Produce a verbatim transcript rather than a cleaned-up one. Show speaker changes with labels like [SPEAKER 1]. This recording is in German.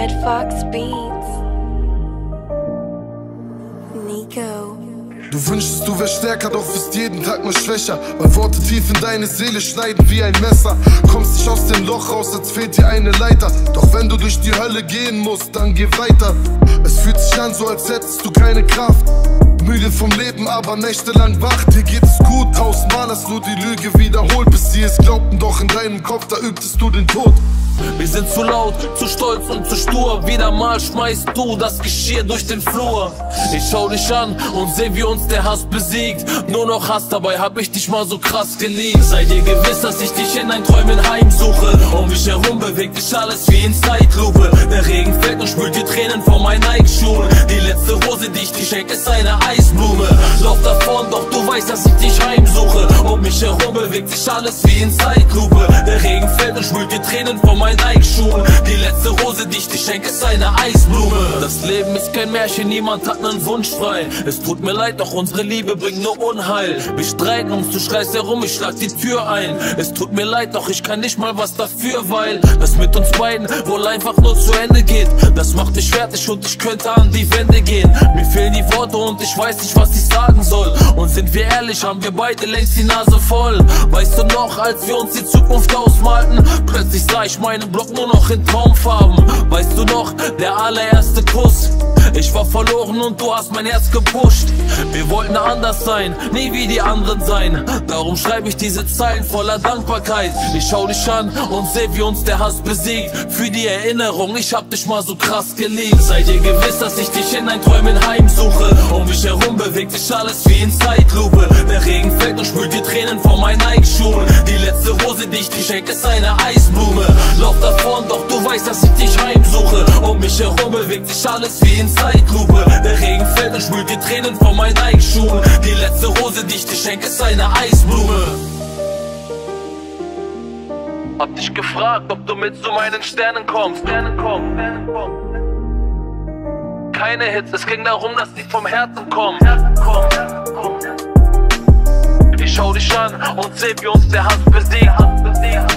[SPEAKER 1] Red Fox Beats. Nico.
[SPEAKER 2] Du wünschst, du wärst stärker, doch wirst jeden Tag nur schwächer, weil Worte tief in deine Seele schneiden wie ein Messer. Kommst nicht aus dem Loch raus, als fehlt dir eine Leiter. Doch wenn du durch die Hölle gehen musst, dann geh weiter. Es fühlt sich an, so als hättest du keine Kraft. Müde vom Leben, aber nächtelang wach. Dir geht es gut, tausendmal hast du die Lüge wiederholt, bis sie es glaubten, doch in deinem Kopf, da übtest du den Tod.
[SPEAKER 3] Wir sind zu laut, zu stolz und zu stur. Wieder mal schmeißt du das Geschirr durch den Flur. Ich schau dich an und seh, wie uns der Hass besiegt. Nur noch Hass, dabei hab ich dich mal so krass geliebt. Sei dir gewiss, dass ich dich in deinen Träumen heimsuche. Um mich herum bewegt sich alles wie in Zeitlupe. Der Regen fällt und spült die Tränen vor meinen Nike-Schuhen. Die letzte Rose, die ich dir schenke, ist eine Eisblume. Lauf davon, doch du weißt, dass ich dich heimsuche. Um mich herum bewegt sich alles wie in Zeitlupe. Der Regen fällt und spült die Tränen vor meinen Nike-Schuhen. Die letzte Rose, die ich dir schenke, ist eine Eisblume. Das Leben ist kein Märchen, niemand hat nen Wunsch frei. Es tut mir leid, doch unsere Liebe bringt nur Unheil. Wir streiten uns, du schreist herum, ich schlag die Tür ein. Es tut mir leid, doch ich kann nicht mal was dafür, weil das mit uns beiden wohl einfach nur zu Ende geht. Das macht mich fertig und ich könnte an die Wände gehen. Mir fehlen die Worte und ich weiß nicht, was ich sagen soll. Und sind wir ehrlich, haben wir beide längst die Nase voll. Weißt du noch, als wir uns die Zukunft ausmalten? Plötzlich sah ich meinen Block nur noch in Traumfarben. Weißt du noch, der allererste Kuss? Ich war verloren und du hast mein Herz gepusht. Wir wollten anders sein, nie wie die anderen sein. Darum schreibe ich diese Zeilen voller Dankbarkeit. Ich schau dich an und seh, wie uns der Hass besiegt. Für die Erinnerung, ich hab dich mal so krass geliebt. Sei dir gewiss, dass ich dich in deinen Träumen heimsuche. Um mich herum bewegt sich alles wie in Zeitlupe. Der Regen fällt und spült die Tränen vor meinen Nike-Schuhen. Die letzte Rose, die ich dir schenke, ist eine Eisblume. Lauf davon, doch du weißt, dass ich dich heimsuche. Um mich herum bewegt sich alles wie in Zeitlupe. Der Regen fällt und spült die Tränen vor meinen Nike-Schuhen. Die letzte Rose, die ich dir schenke, ist eine Eisblume. Hab dich gefragt, ob du mit zu meinen Sternen kommst. Sternen kommen, Sternen kommen. Keine Hits, es ging darum, dass die vom Herzen kommen. Herzen kommen, Herzen kommen. Ich schau dich an und seh, wie uns der Hass besiegt.